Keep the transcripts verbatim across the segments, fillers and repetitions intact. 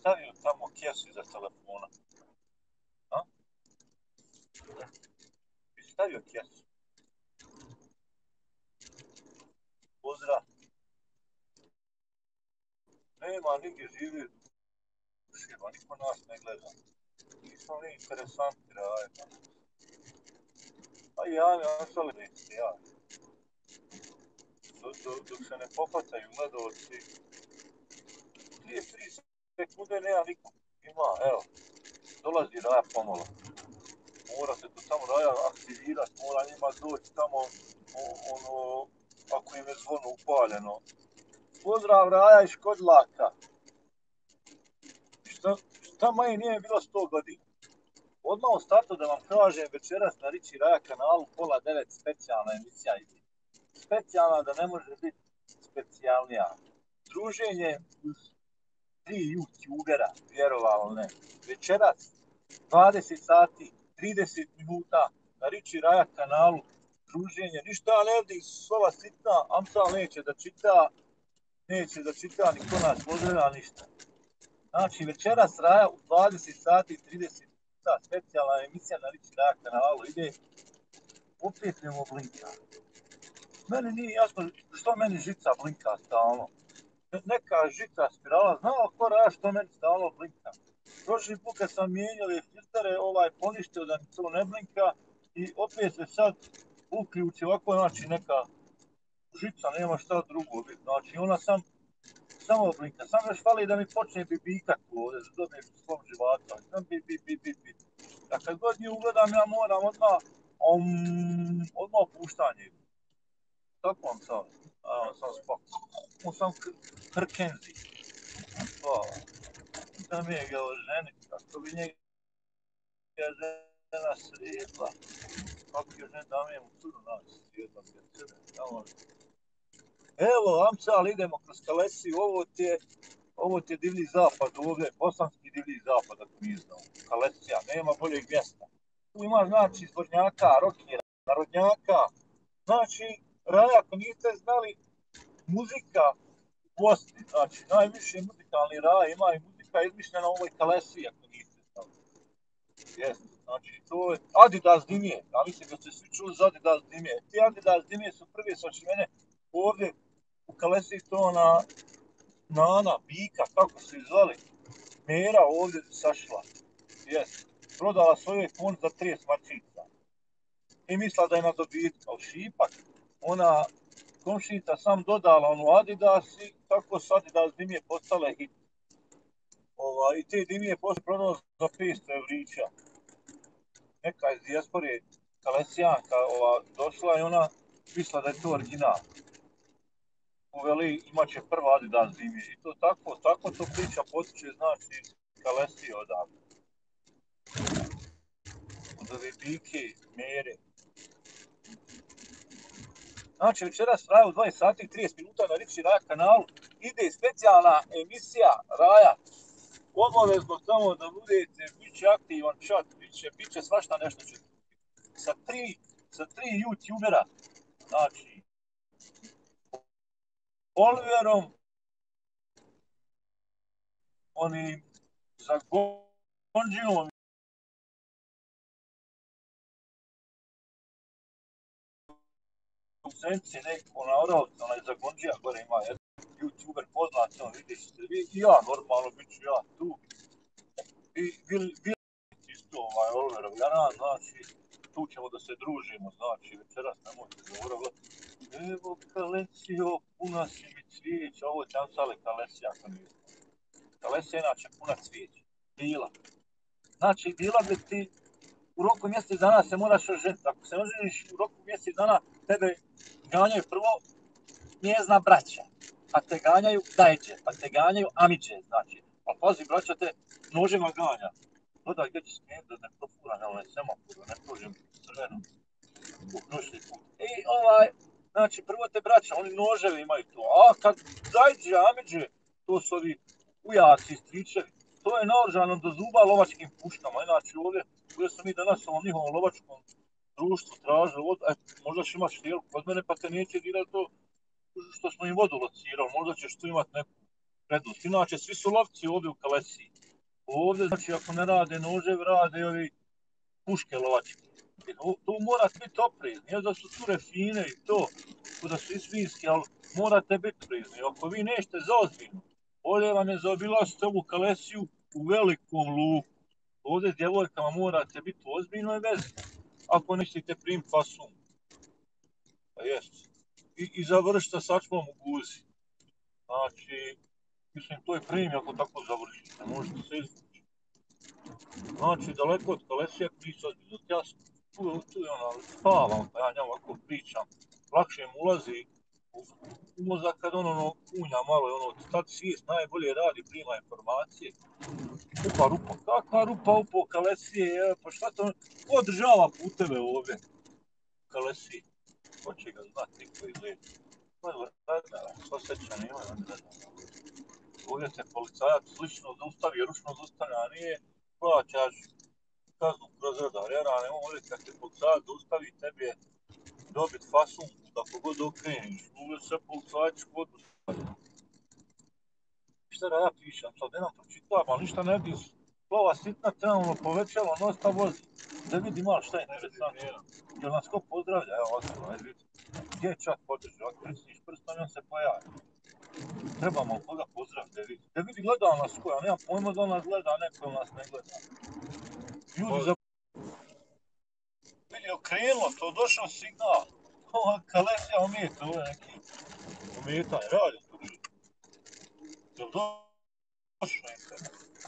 stavio tamo kesu iza telefona? A? Bi stavio kesu? Pozdrav. Nema nigdje živi duševa, niko nas ne gleda. Nismo ni interesanti raditi. A ja ne ostali neće, ja. Dok, dok, dok se ne popataju gledalci, dvije, tri sekunde nema nikom. Ima, evo, dolazi Raja pomalo. Mora se to tamo Raja aktivirati, mora njima doći tamo, ono, ako im je zvono upaljeno. Pozdrav Raja iz Škodlaka. Šta, šta manje nije bilo sto godina? Odmah u startu da vam kažem, večeras na Riči Raja kanalu pola devet specijalna emisija ide. Specijalna da ne može biti specijalnija. Druženje uz tri youtubera, vjerovalo ne. Večeras, dvadeset sati, trideset minuta na Riči Raja kanalu. Druženje, ništa ne vidi, slova sitna, Amsal neće da čita, neće da čita, niko nas pozdravlja, ništa. Znači, večeras Raja u dvadeset sati, trideset minuta, specijalna emisija na Riči Raja kanalu ide. Opet nemo blinka. Meni nije jasno što meni žica blinka stalno. Neka žica spirala, znao ko Raja što meni stalno blinka. Prošli put kad sam mijenjali filtere, ovaj poništio da mi to ne blinka i opet se sad uključi ovako, znači neka žica, nema šta drugo biti. Znači ona sam, samo blinka. Sam još fali da mi počne bibikat ovdje, da dobijem svom života. Sam bi, bi, bi, bi, bi. A kad god nju ugledam, ja moram odmah, um, odmah opuštanje. Tako vam sam, a, sam spak. On sam krkenzi. Hvala. Sam je ga oženiti, kako bi njega žena sredla. Kako je žena da mi je mu curu naći sredla, gdje crne, tamo. Evo, Amsal, idemo kroz Kalesiju, ovo ti je, ovo ti je divlji zapad ovdje, bosanski divlji zapad, ako mi znamo. Kalesija, nema boljeg mjesta. Tu ima, znači, zvornjaka, rokera, narodnjaka. Znači, Raja, ako niste znali, muzika u Bosni, znači, najviše muzikalni Raja ima i muzika izmišljena u ovoj Kalesiji, ako niste znali. Jeste, znači, to je Adidas Dimije, ja mislim da ste svi čuli za Adidas Dimije. Ti Adidas Dimije su prvi sačinjene ovdje u Kalesiji, to na Nana, Bika, kako su zvali, Mera ovdje sašla. Jeste, prodala svoje fond za trideset marčica. I mislila da je na dobitku, ali šipak, ona komšinica sam dodala onu Adidas i tako su Adidas Dimije postale hit. Ova, i te Dimije posle prodala za petsto evrića. Neka iz dijaspore Kalesijanka ova, došla i ona mislila da je to original. Uveli, imat će prva Adidas Dimije. I to tako, tako to priča potiče, znači, Kalesije odavde. Od ove Bike, Mere. Znači, večeras Raja u dvadeset sati i trideset minuta na Riči Raja kanalu ide specijalna emisija Raja. Obavezno samo da budete, bit će aktivan chat, bit će, bit će svašta nešto će. Sa tri, sa tri youtubera, znači, Oliverom, onim za Gonđijom, u Senci neko na Oravcu, onaj za Gonđija gore ima jedan youtuber poznat, on vidjet ćete vi, i ja normalno bit ću ja tu. I bil, bil isto ovaj Oliverov Jaran, znači, tu ćemo da se družimo, znači, večeras nemojte zaboravljati. Evo Kalesijo, puna si mi cvijeća, ovo je Amsale Kalesija, ako nije. Kalesija inače puna cvijeća, bila. Znači, bila bi ti u roku mjesec dana se moraš oženiti. Ako se oženiš u roku mjesec dana, tebe ganjaju prvo njezna braća, pa te ganjaju dajđe, pa te ganjaju amiđe, znači. Pa pazi, braća te nožima ganja. Gledaj gdje će smijeniti da ne profura na ovaj semafor, da ne prođem crvenom u noćni put. I ovaj, znači, prvo te braća, oni noževi imaju to. A kad dajđe, amiđe, to su ovi ujaci, stričevi. To je naoružano do zuba lovačkim puškama. Inače ovdje, ovdje sam mi danas ovom njihovom lovačkom društvu tražili vod, e, možda ćeš imat štijelku kod mene pa te neće dirati to što smo im vodu locirali, možda ćeš tu imat neku prednost. Inače, svi su lovci ovdje u Kalesiji. Ovdje, znači, ako ne rade noževi, rade ovi puške lovačke. Tu morate biti oprezni, ja da su cure fine i to, da su i svinski, ali morate biti oprezni. Ako vi nećete zaozbiljno, ovdje vam je zaobilazite ovu kalesiju u velikom luku. Ovdje s djevojkama morate biti u ozbiljnoj vezi, ako nećete primiti fasun. Pa jest. I, i završite sačmom u guzi. Znači, mislim, to je premija ako tako završite, možete se izvući. Znači, daleko od kalesije priča ozbiljno. Ja tu, tu je ono, spavam, pa ja njemu ovako pričam. Lakše mu ulazi u, u mozak kad on ono kunja malo, ono, tad svijest najbolje radi, prima informacije. Upa rupa, kakva rupa upa u kalesije, pa šta to, ko održava puteve ovdje u kalesiji? Ko će ga znati, koji gleda? Ovo je radara, s osjećanjem, ovo je radara. Ovdje se policajac slično zaustavi, ručno zaustavlja, a nije plaćaš kaznu kroz radar. Jer ne ovdje kad se policajac zaustavi, tebi je dobit fasun da kogod okreniš. Ovdje se policajac kod ustavlja. Šta da ja pišem, sad nemam pročitavam, ali ništa ne vidim. Slova sitna, trenutno povećalo, nosta vozi. Da vidi malo šta je interesantno. Jel nas ko pozdravlja, evo ovako, ajde vidi. Gdje je čak podrži, ako prisniš prstom, on se pojavi. Trebamo koga pozdraviti, da vidi. Da vidi gleda nas koja, nemam pojma da nas gleda, neko nas ne gleda. Ljudi za... Vidi, okrenulo, to došao signal. Ova kalesija umijete, ovo je neki umijetanje, radi to ljudi. Jel došao internet?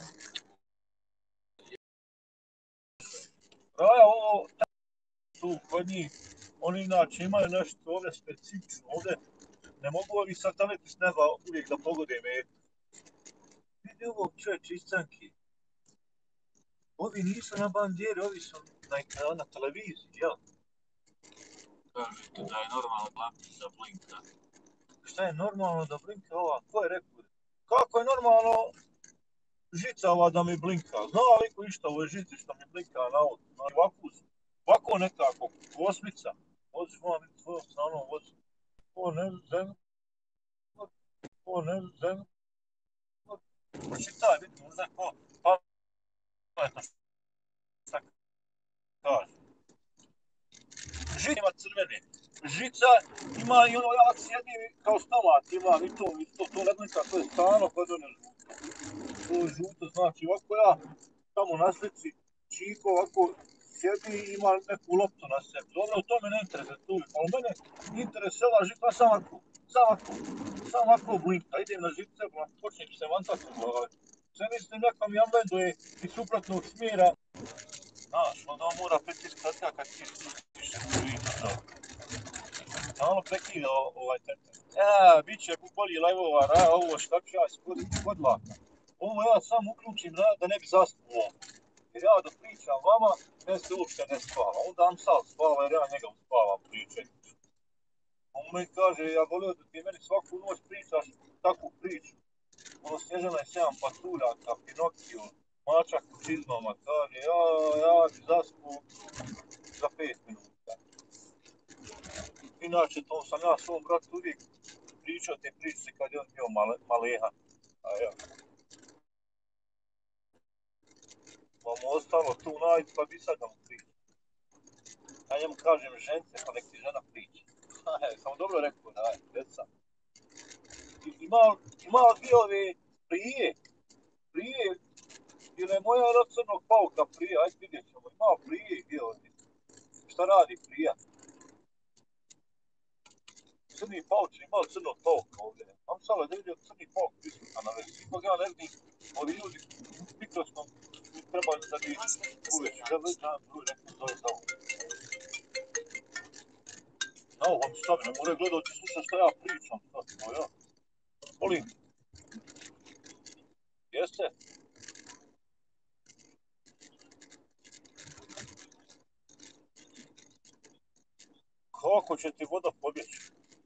Raja, ovo, tu kod njih, oni inače imaju nešto ovdje specifično, ovdje ne mogu ovi sateliti s neba uvijek da pogode metu. Vidi ovo čovječ iscanki. Ovi nisu na bandjeri, ovi su na, na, na televiziji, jel? Kažete da je normalno lampica blinka. Šta je normalno da blinka ova? Ko je rekao? Kako je normalno žica ova da mi blinka? Zna li ko išta ove žice što mi blinka na auto? Znači ovako, ovako nekako, osmica. Vozi, moram biti tvojom stranom, vozi. O ne, zem. O ne, zem. Pročitaj, vidi, možda je ko pametno šta kaže. Žica ima crvene. Žica ima i ono, ja sjedim kao stomat, ima i to, i to, to ne blinka, to je stano kod one žuto. To je žuto, znači ovako ja tamo na slici Čiko ovako sjedi i ima neku loptu na sebi. Dobro, to me ne interesuje tu, ali mene interesela žica sam ovako, sam ovako, sam ovako blinka, idem na žice, počnem se vantati u glavi. Sve mislim nekom ja meduje iz suprotnog smjera. Znaš, onda on mora pritiskati kad ti više vidite to. Malo prekida ovaj tete. Ja, bit će bolji live-ova, raja, ovo šta ću ja iskoditi kod laka. Ovo ja sam uključim da ne bi zaspuo. Jer ja da pričam vama, ne se uopšte ne spava. Onda Amsal spava jer ja njega uspavam pričajući. On mi kaže, ja volio da ti meni svaku noć pričaš takvu priču. Ono Snježana je sedam patuljaka, Pinokio, mačak u čizmama, kaže, ja, ja bi zaspuo za pet minuta. Inače, to sam ja svom bratu uvijek pričao te priče kad je on bio male, malehan. A ja. Pa mu ostalo tu najdj, pa bi sad da mu priča. Ja njemu kažem žence, pa nek ti žena priča. Sam dobro rekao, daj, deca. Ima, ima dvije ove prije, prije, ili je moja rad crnog pauka prije, ajde vidjet ćemo, ima prije i dvije ovdje. Šta radi prija? Crni pauč, ima crnog pauka ovdje. Mam sada da vidio crni pauk prisutan na vezi. Ipak ja ne vidim, ovi ljudi mikroskop treba da bi uvijek. Ja već znam, drugi neko zove za ovo. Na ovom stavi, ne moraju gledati slušati šta ja pričam. To ja. Volim. Jeste? Kako će ti voda pobjeći?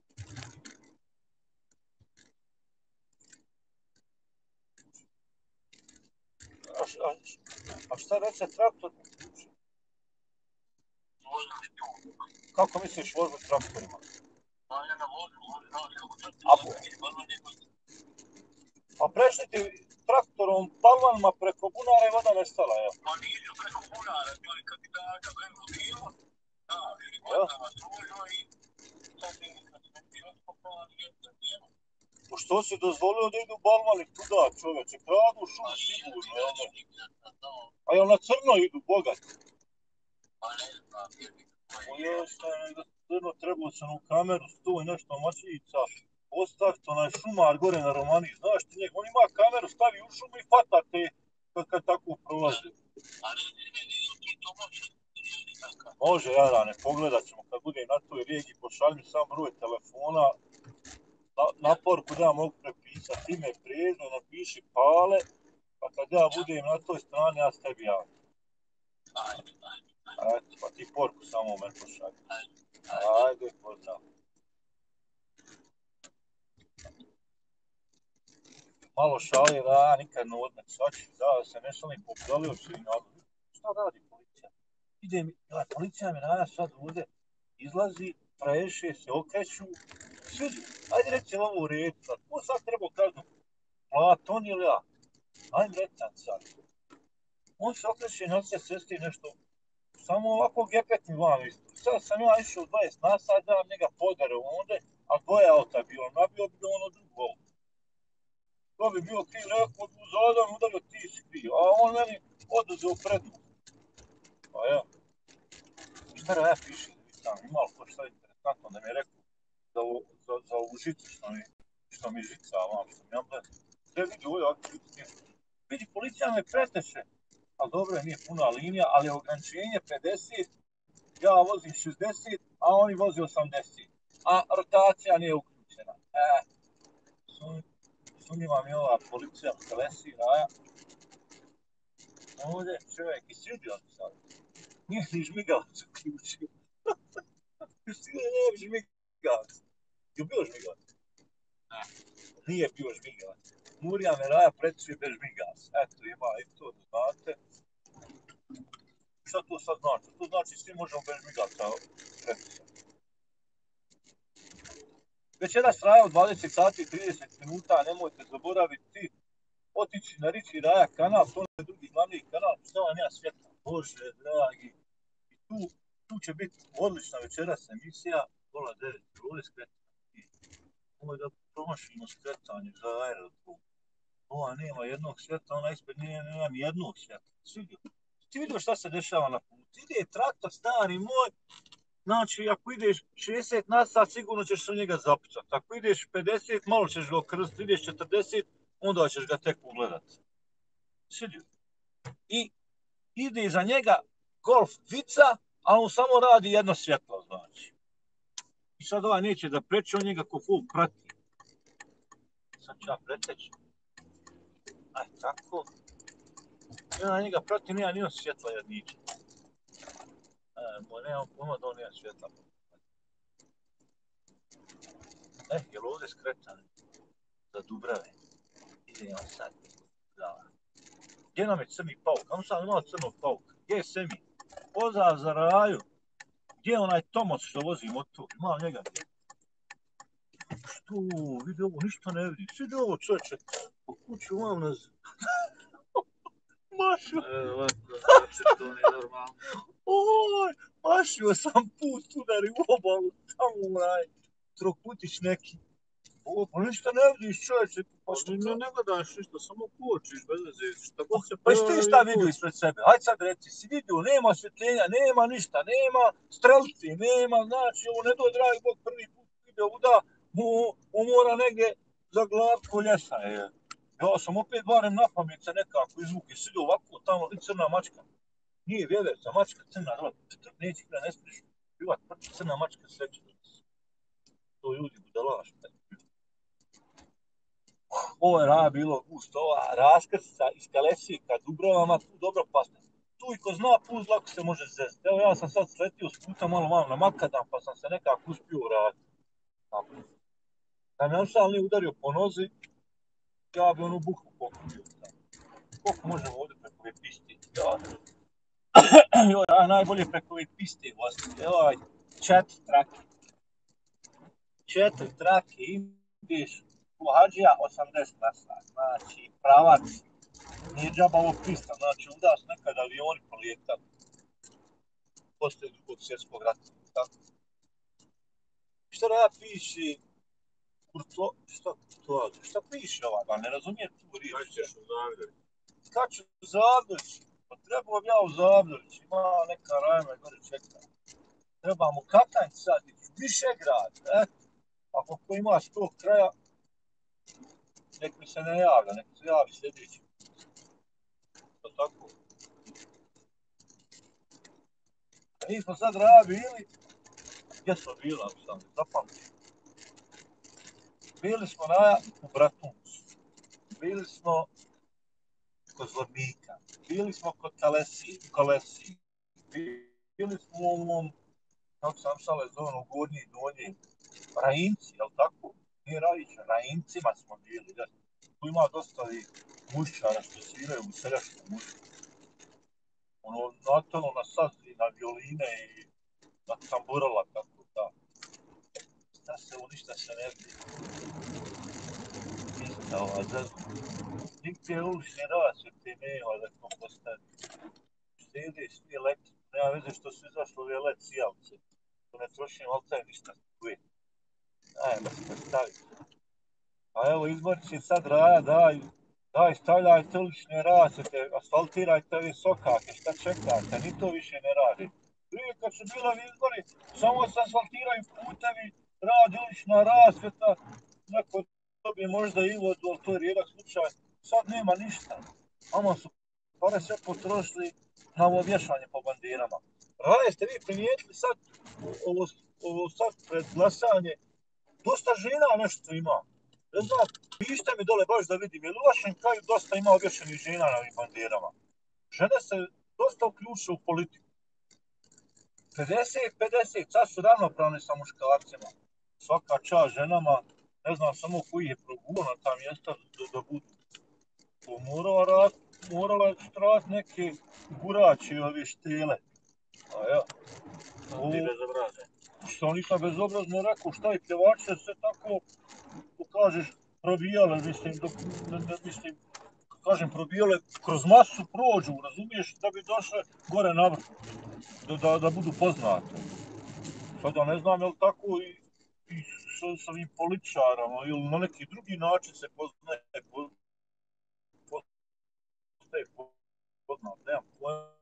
A, a, a šta reče traktor? Kako misliš vožbu traktorima? A, pa prešli ti traktorom, balvanima preko bunara i voda nestala, evo. Pa nije preko bunara, ali kad ti daga vremenu bilo, da, ili Ja. godinama stružno i sad je kad se ti otkopala, nije da nije. Po što si dozvolio da idu balvani tuda, čoveče, kradu šum sigurno, jel ne? A jel na crno idu, bogat? Pa ne znam, jer bi O joj, šta je nego crno, trebao sam u kameru, stoj nešto mačica, ostaviti onaj šumar gore na Romaniji, znaš ti njeg, on ima kameru, stavi u šumu i fata te kad, kad tako prolazi. a ne, ne, ne, ti to može, ili takav. Može, Jarane, pogledat ćemo kad budem na toj regiji, pošalj mi sam broj telefona, na, na poruku da ja mogu prepisati ime, prezime, napiši Pale, pa kad ja budem na toj strani, ja s tebi javim. Ajde, ajde, Eto, pa ti poruku samo meni pošalj. ajde. Ajde, pozdrav. Malo šali, da ja nikad ne odmet, svači, da se ne šalim, popzalio se i nadal. Šta radi policija? Ide mi, gledaj, policija mi nada sad ovdje izlazi, preše se, okreću, sviđu, ajde reći ovo u redu, sad, ko sad treba kaznu plat, on ili ja? Ajde reći sad. On se okreće, noće sestri nešto, samo ovako gepet mi van isto. Sad sam ja išao dvadeset na sat, da njega podare ovdje, a dvoje auta bilo, nabio bi ono drugo auto. To bi bio kriv, rekao, zadan udario, ti si kriv, a on meni oduzeo prednost. Pa ja, šta ja pišem, sam imao ko šta interesantno da mi je rekao za, za, za ovu žicu što mi, što mi žica, vam što mi amblem. Sve vidi ovdje aktivnosti. Vidi, policija me preteše, ali dobro je, nije puna linija, ali je ograničenje pedeset, ja vozim šezdeset, a oni vozi osamdeset. A rotacija nije uključena. E, sun, sunima mi ova policija kolesira, ja. Ovdje čovjek i svidio mi sad. Nije ni žmigavac uključio. Nije žmigavac. Je bio žmigavac? Ne. Nije bio žmigavac. Murija me raja pretiče bez žmigavac. Eto, ima i to da znate. Šta to sad znači? To znači svi možemo bez žmigavca pretisati. Večeras traje od dvadeset sati i trideset minuta, nemojte zaboraviti otići na Riči Raja kanal, to je drugi glavni kanal, što vam ja svjetla. Bože, dragi. I tu, tu će biti odlična večeras emisija, pola devet, ovdje skretanje. Ovo je da promašimo skretanje za aerodrom. Ova nema jednog svjetla, ona ispred nije, nema ni jednog svjetla. Svidio. Ti vidio šta se dešava na putu? Ide traktor stari moj, znači ako ideš šezdeset na sat, sigurno ćeš se u njega zapucati. Ako ideš pedeset, malo ćeš ga okrstiti, ideš četrdeset, onda ćeš ga tek ugledati. Svidio. I ide iza njega Golf Vica, a on samo radi jedno svjetlo, znači. I sad ovaj neće da preći, on njega ko ful prati. Sad ću ja preteći. Aj, tako. Ja na njega prati, nema ni on svjetla jedniče. E, bo nemam pojma da on nema svjetla. E, jel ovdje skretane? Za Dubrave. Idem on sad. Da. Gdje nam je crni pauk? Kamo sam imao crnog pauka? Gdje je Semi? Pozdrav za Raju. Gdje je onaj Tomos što vozi motor? Ima njega gdje? Što? Vidi ovo, ništa ne vidi. Vidi ovo, čovječe. Po kuću vam nas... Mašu. E, ovako, znači to nije normalno. Oj, mašio sam put udari u obalu, tamo onaj trokutić neki. Ovo, pa ništa ne vidiš, čovječe. Pa što ne, ne gledaš ništa, samo kočiš, bez veze. Šta god se Pa što je šta vidio ispred sebe? Hajde sad reci, si vidio, nema osvjetljenja, nema ništa, nema strelci, nema, znači, ovo ne dođe dragi Bog prvi put video uda, mu, mu mora negdje za glavku ljesa, je. Ja sam opet barem na pamet se nekako izvuki, sidio ovako, tamo i crna mačka. Nije vjeverca, mačka crna, gleda, neće kada ne smiješ bivat, crna mačka sreće. To ljudi budalaš. Ovo je rana bilo gusto, ova raskrca iz Kalesika, Dubrovama, tu dobro pasne. Tu i ko zna put, lako se može zezati. Evo ja sam sad sletio s puta malo malo na makadam, pa sam se nekako uspio vratiti. Da me on sam nije udario po nozi, ja bi onu buhu pokupio. Koliko možemo ovdje preko ove piste? Ja, joj, ja najbolje preko ove piste voziti. Evo, četiri trake. Četiri trake ideš Hađija osamdeset na sat. Znači, pravac. Nije džaba ovo pista, znači onda su nekad avioni polijetali. Poslije drugog svjetskog rata. Tako. Šta da piše Kurto, šta to, šta piše ovaj, ba ne razumijem tu riječ. Kaćeš u Zagreb. Kaću u Zagreć, pa trebao bi ja u Zagreć, ima neka rajma gore čeka. Treba mu Katanj sad, Višegrad, eto. Ako ko ima s tog kraja, nek mi se ne javlja, nek se javi sljedeći. To tako. Mi smo sad raja bili, gdje smo bili, ako sam zapamtio. Bili smo raja u Bratuncu, bili smo kod Zvornika, bili smo kod Kalesi, Kolesi, bili smo u ovom, kako sam sale zove, u Gornji Donji, Rajinci, jel tako? Nije Rajića, Rajincima smo bili, da. Tu ima dosta i mušćara što sviraju u seljačku muziku. Ono, natalo na sazri, na violine i na tamburala, tako da. Šta se u ništa se ne vidi. Ništa ova zazna. Nigdje ulične rasvete nema da to postavi. Slijedi svi leti. Nema veze što su izašli ove let sijavce. To ne trošim, ali taj ništa tuje. Ajme se postaviti. A evo izbor će sad raja, daj, daj stavljajte ulične rasvete, asfaltirajte ove sokake, šta čekate, ni to više ne radi. Prije kad su bila izbori, samo se asfaltiraju putevi, radi ulična rasveta, neko dobije možda i vodu, ali to je rijedak slučaj. Sad nema ništa. Ama su pare sve potrošili na ovo vješanje po bandirama. Raje, ste vi primijetili sad, ovo, ovo sad pred glasanje, dosta žena nešto ima. Ne znam, pišite mi dole baš da vidim, je li u vašem kraju dosta ima obješenih žena na ovim bandirama? Žene se dosta uključuju u politiku. pedeset pedeset, sad su ravnopravni sa muškarcima. Svaka čast ženama, ne znam samo koji je progurao na ta mjesta da, da budu. To morala rad, morala strat neke gurači ovi štele. A ja. Ovo... Ti bezobrazne. Što nisam bezobrazno rekao, šta je pjevačice sve tako, ko kažeš, probijale, mislim, dok, ne, ne, mislim, kažem, probijale, kroz masu prođu, razumiješ, da bi došle gore na vrh, da, da, da budu poznate. Sada ne znam, je li tako i, i s, s ovim političarama, ili na neki drugi način se poznaje, poznaje, poznat, nemam pojma.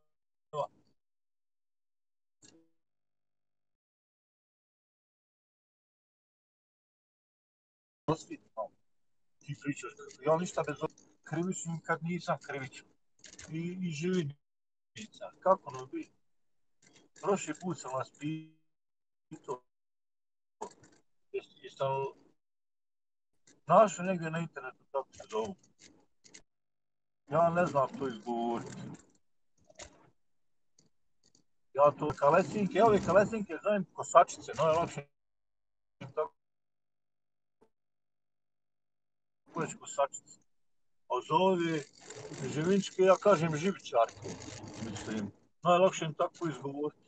Osvitno, ti pričaš, ja ništa bez krivični kad nisam krivičan. I, i živim nisam. Kako no bi? Prošli put sam vas pitao, jesam našao negdje na internetu kako se zovu. Ja ne znam to izgovoriti. Ja to kalesinke, ove kalesinke zovem kosačice, no je lakše tako reći kosačice. A zove živinčke, ja kažem živičarke, mislim. Najlakše im tako izgovoriti.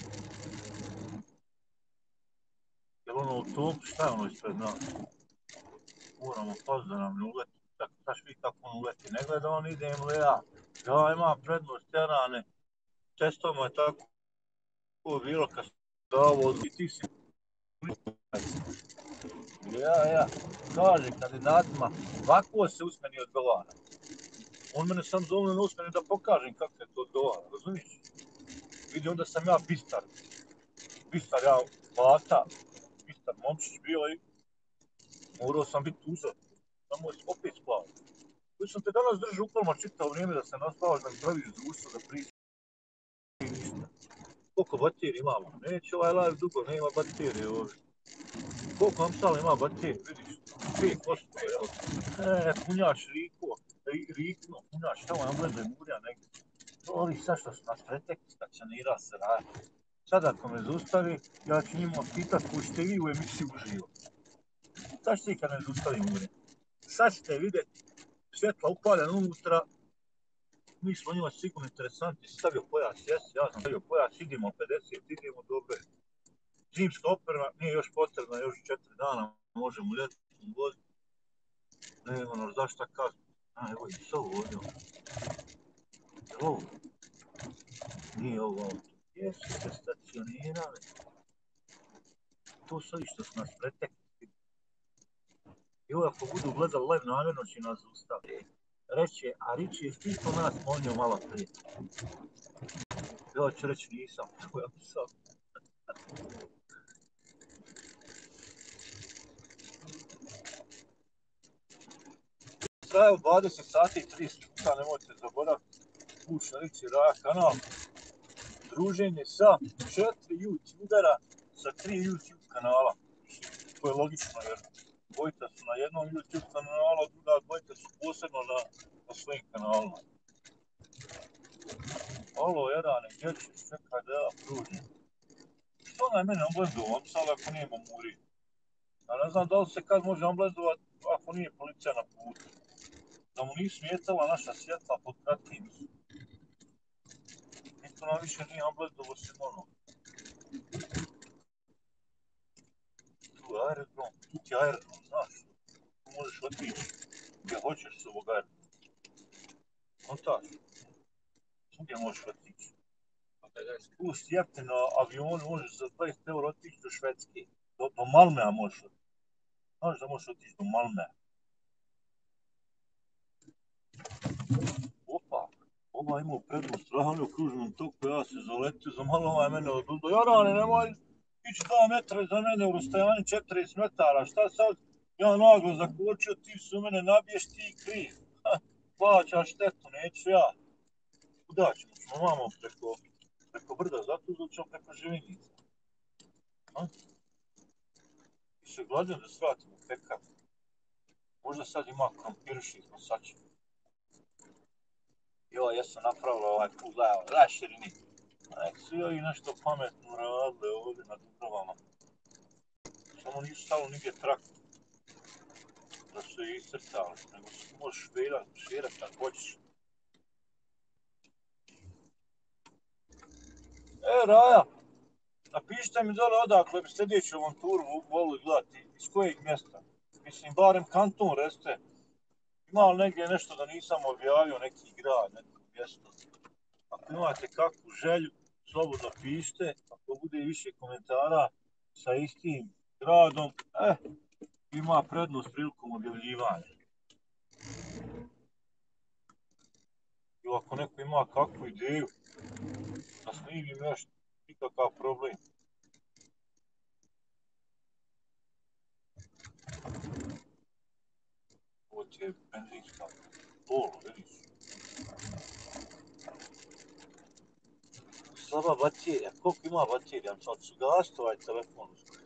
Jer ono u tom, šta je ono ispred nas? Moramo paziti da nam ne uleti. Tako, znaš vi kako on uleti. Ne gleda on idem li ja. Ja imam prednost terane. Testovno je tako bilo kad se davo i ti si. Ja, ja. Kaže kandidatima, ovako se usmeni odgovara. On mene sam zove na usmeni da pokažem kako se to odgovara. Razumiješ? Vidi, onda sam ja bistar. Bistar, ja, bata. Bistar momčić bio i morao sam biti uzor. Samo je opet spao. Tu sam te danas držao ukolma čitao vrijeme da se naspavaš, da mi praviš društvo, da pričaš. Ništa. Koliko baterije imamo? Neće ovaj live dugo, nema baterije ovdje. Koliko Amsal ima baterije, vidiš? pet posto, evo. E, punjač Riko, Rikno, punjač, tamo nam gleda murja negdje. To ovi sad što su nas pretekli, stacionira se radi. Sad ako me zaustavi, ja ću njima pitat koji ste vi u emisiji uživo. Sad ćete kad me zaustavi murja. Sad ćete vidjeti svjetla upaljena unutra. Mi smo njima sigurno interesantni, stavio pojas, jes, ja sam stavio pojas, idemo pedeset, idemo dobro. Zimska oprema nije još potrebna, još četiri dana možemo ljetiti voziti. Ne, ono, zašto kažu? A, evo i psovo ovdje. Jel ovo? Nije ovo auto. Jesu se stacionirali. To su ovi što su nas pretekli. I ovo ako budu gledali live namjerno će nas zaustaviti. Reće, a Riči je ti to nas molio malo prije. Ja ću reći nisam, to ja sam. Trajao dvadeset sati i trideset minuta, nemojte zaboraviti. Uš na Riči Raja kanal. Druženje sa četiri youtubera, sa tri YouTube kanala. To je logično jer dvojica su na jednom YouTube kanalu, a druga dvojica su posebno na, na svojim kanalima. Alo, Jarane, gdje ćeš? Čekaj da ja pružim. Što na mene omblendovao, sad ako nije Mamuri? Ja ne znam da li se kad može omblendovati ako nije policija na putu. Da mu nisu smetala naša svjetla pod kratkim. Niko nam više nije omblendovao se ono. Tu je aerodrom, tu ti je aerodrom, znaš. Tu možeš otići gdje hoćeš s ovog aerodroma. Kontaš? Gdje možeš otići? Tu s jeftino avionu možeš za dvadeset eura otići do Švedske. Do, do Malmea možeš otići. Znaš da možeš otići do Malmea. Opa, ova imao prednost strahane u kružnom toku, ja se zaletio, za malo ovaj mene odludo. Jarane, nemoj ići dva metra za mene u rastajani četrdeset metara, šta sad? Ja naglo zakočio, ti su mene nabiješ, ti kriv. Plaćaš štetu, neću ja. Kuda ćemo? Ćemo vamo preko, preko brda, zato ili ćemo preko Živinica. A? I se gladim da svratimo pekar. Možda sad ima krompirši, smo sačemo. Jo, ja sam napravila ovaj put za širini. Nek su joj nešto pametno radile ovdje na Dubrovama. Samo nisu stalo nigdje traktor. Da su je iscrtali, nego su možeš širati ako hoćeš. E, Raja, napišite mi dole odakle bi sljedeću avanturu volili gledati. Iz kojeg mjesta? Mislim, barem kanton reste. Ima li negdje nešto da nisam objavio, neki grad, neko mjesto? Ako imate kakvu želju, slobodno pišite. Ako bude više komentara sa istim gradom, eh, ima prednost prilikom objavljivanja. Ili ako neko ima kakvu ideju, da snimim još nikakav problem. Ovo ti je benzinska polo, vidiš. Slaba baterija, koliko ima baterija? Sad ću gasiti ovaj telefon.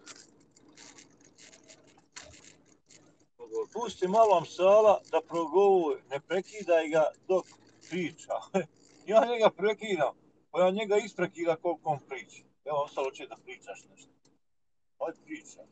Pusti malo Amsala da progovori, ne prekidaj ga dok priča. Ja njega prekidam, pa ja njega isprekidam koliko on priča. Evo Amsal hoće da pričaš nešto. Hajde pričaj.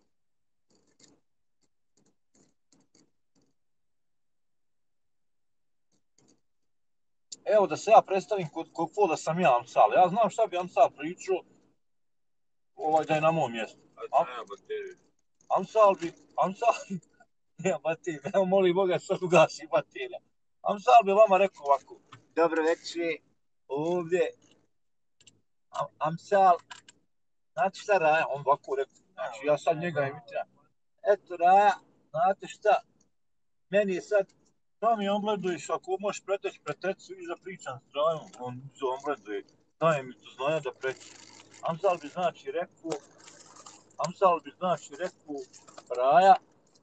Evo da se ja predstavim kod ko da sam ja Amsal. Ja znam šta bi Amsal pričao, ovaj da je na mom mjestu. Am... Amsal bi, Amsal bi, nema baterija, evo moli Boga sad ugasi baterija. Amsal bi vama rekao ovako, dobro večer, ovdje, Am, Amsal, znate šta Raja, on ovako rekao, znači ja sad njega imitiram. Eto Raja, znate šta, meni je sad, to mi ombleduješ, ako možeš preteći pretecu i da pričam s Rajom, on se ombleduje, daje mi to znanja da preći. Amsal bi znači rekao, Amsal bi znači rekao, Raja,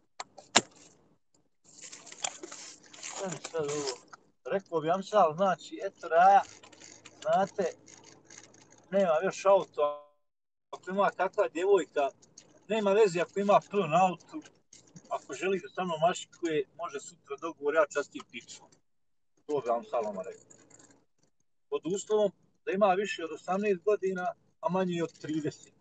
šta mi sad ovo, rekao bi Amsal, znači, eto Raja, znate, nema još auto, ako ima kakva djevojka, nema veze ako ima P na autu, ako želi da sa mnom mašikuje, može sutra dogovor, ja častim piću. To bi Amsaloma rekao. Pod uslovom da ima više od osamnaest godina, a manje od trideset.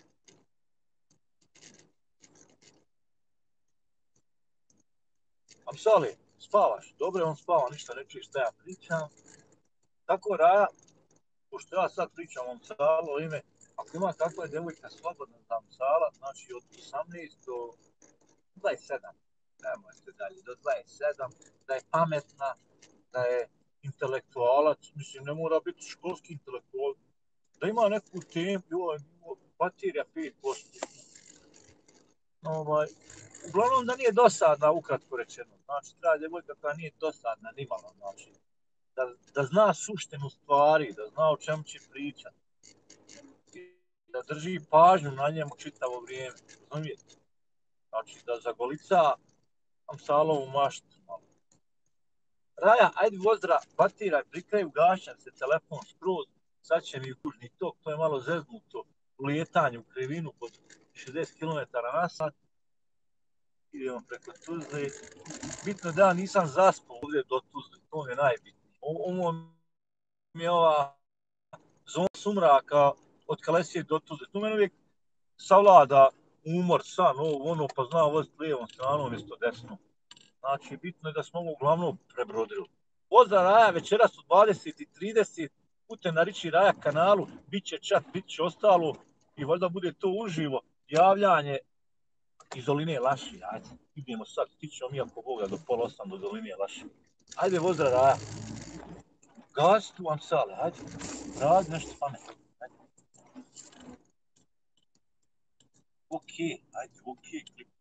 Amsale, spavaš? Dobro, on spava, ništa ne čuje šta ja pričam. Tako Raja, pošto ja sad pričam o Amsalu ime, ako ima kakva djevojka slobodna za Amsala, znači od osamnaest do dvadeset sedam. nemojte dalje, do dvadeset sedam, da je pametna, da je intelektualac, mislim, ne mora biti školski intelektualac, da ima neku temu, joj, baterija pet posto. Ovaj, uglavnom da nije dosadna, ukratko rečeno. Znači, treba djevojka koja nije dosadna nimalo, znači, da, da zna suštinu stvari, da zna o čemu će pričati, da drži pažnju na njemu čitavo vrijeme, razumijete? Znači, da zagolica Amsalovu maštu. Raja, ajde vozdra, batiraj, prikraj, ugašam se telefon skroz, sad će mi južni tok, to je malo zeznuto u lijetanju, u krivinu pod šezdeset kilometara na sat. Idemo preko Tuzle. Bitno da ja nisam zaspao ovdje do Tuzle, to mi je najbitnije. Ovo mi je ova zona sumraka od Kalesije do Tuzle. Tu meni uvijek savlada umor, san, ovo, ono, pa znam voziti lijevom stranom umjesto desnom. Znači, bitno je da smo ovo uglavnom prebrodili. Pozdrav Raja, večeras u dvadeset i trideset putem na Riči Raja kanalu, bit će čat, bit će ostalo i valjda bude to uživo javljanje iz doline Laši. Ajde, idemo sad, stićemo mi ako Boga do pola osam do doline Laši. Ajde, pozdrav Raja. Gasi tu Amsale, ajde, radi nešto pametno. Okej, ajde, okej,